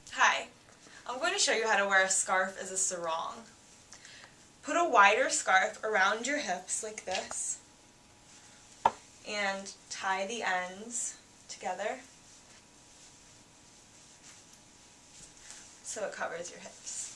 Hi, I'm going to show you how to wear a scarf as a sarong. Put a wider scarf around your hips like this and tie the ends together so it covers your hips.